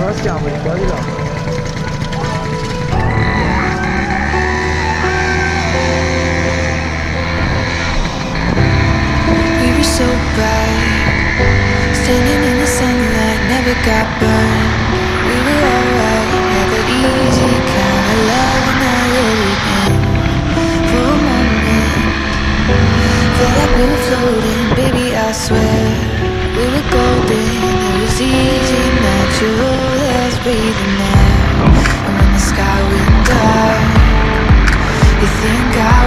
stiamo di là. We were so bright, standing in the sunlight, never got burned. We were alright, had that easy kind of love, and I let it in. For a moment, felt like we were floating, baby, I swear. We were golden, it was easy, natural as breathing air. And when the sky went dark, you think I